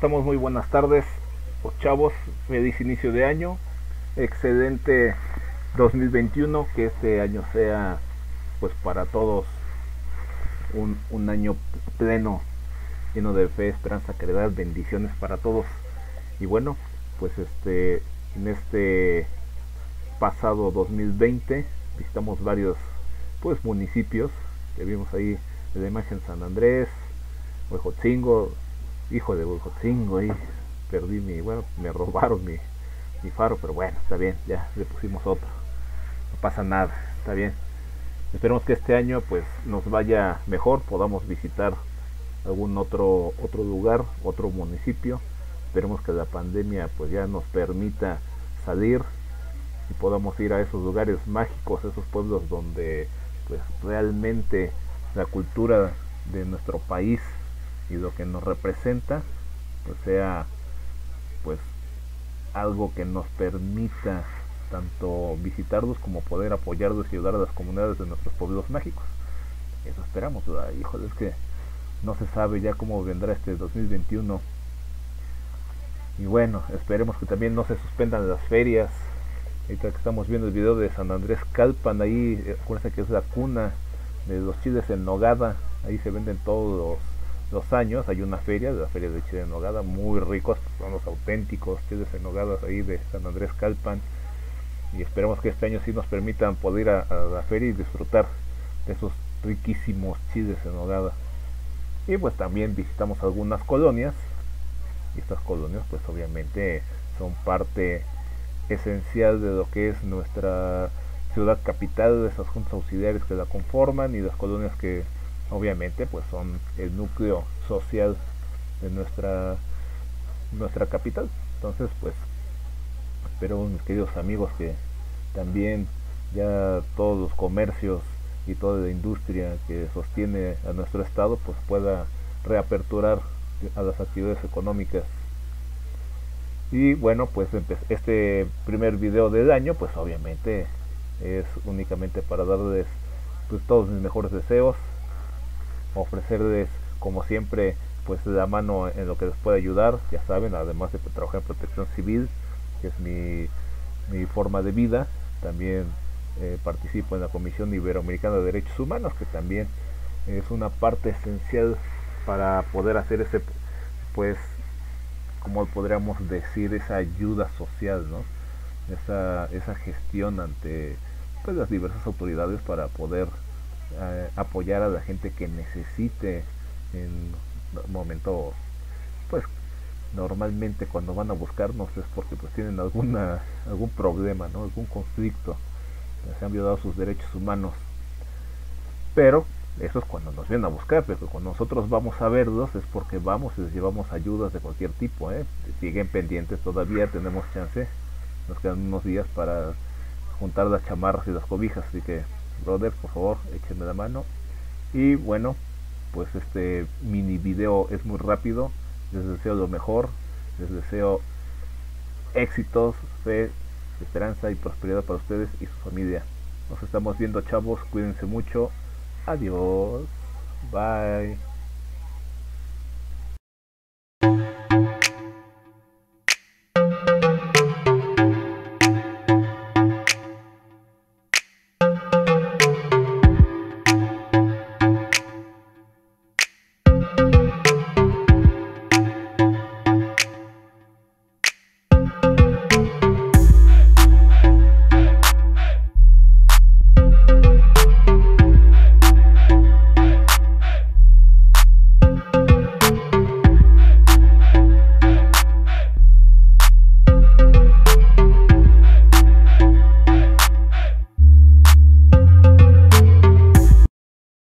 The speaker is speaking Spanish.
estamos? Muy buenas tardes, pues, chavos. Feliz inicio de año. Excelente 2021. Que este año sea, pues, para todos un año pleno, lleno de fe, esperanza, caridad, bendiciones para todos. Y bueno, pues en este pasado 2020 visitamos varios, pues, municipios que vimos ahí de la imagen: San Andrés, Huejotzingo. Hijo de Huejotzingo, ahí perdí bueno, me robaron mi faro, pero bueno, está bien, ya le pusimos otro, no pasa nada, está bien. Esperemos que este año pues nos vaya mejor, podamos visitar algún otro lugar, otro municipio. Esperemos que la pandemia pues ya nos permita salir y podamos ir a esos lugares mágicos, esos pueblos donde pues realmente la cultura de nuestro país y lo que nos representa pues sea, pues, algo que nos permita tanto visitarlos como poder apoyarlos y ayudar a las comunidades de nuestros pueblos mágicos. Eso esperamos, ¿verdad? Híjole, es que no se sabe ya cómo vendrá este 2021. Y bueno, esperemos que también no se suspendan las ferias. Ahorita que estamos viendo el video de San Andrés Calpan, ahí acuérdense que es la cuna de los chiles en nogada. Ahí se venden todos los años. Hay una feria, la feria de chile en nogada, muy ricos, son los auténticos chiles en nogada ahí de San Andrés Calpan. Y esperemos que este año sí nos permitan poder ir a la feria y disfrutar de esos riquísimos chiles en nogada. Y pues también visitamos algunas colonias, y estas colonias pues obviamente son parte esencial de lo que es nuestra ciudad capital, de esas juntas auxiliares que la conforman, y las colonias que obviamente pues son el núcleo social de nuestra capital. Entonces pues espero, mis queridos amigos, que también ya todos los comercios y toda la industria que sostiene a nuestro estado pues pueda reaperturar a las actividades económicas. Y bueno, pues este primer video del año pues obviamente es únicamente para darles pues todos mis mejores deseos, ofrecerles como siempre pues la mano en lo que les pueda ayudar. Ya saben, además de trabajar en protección civil, que es mi forma de vida, también participo en la Comisión Iberoamericana de Derechos Humanos, que también es una parte esencial para poder hacer ese, pues, como podríamos decir, esa ayuda social, ¿no? Esa gestión ante pues las diversas autoridades para poder apoyar a la gente que necesite en momentos, pues, normalmente cuando van a buscarnos es porque pues tienen algún problema, ¿no? Algún conflicto, se han violado sus derechos humanos. Pero eso es cuando nos vienen a buscar, pero cuando nosotros vamos a verlos es porque vamos y les llevamos ayudas de cualquier tipo, ¿eh? Siguen pendientes todavía, tenemos chance, nos quedan unos días para juntar las chamarras y las cobijas, así que, brother, por favor, échenme la mano. Y bueno, pues este mini video es muy rápido. Les deseo lo mejor, les deseo éxitos, fe, esperanza y prosperidad para ustedes y su familia. Nos estamos viendo, chavos, cuídense mucho. Adiós, bye.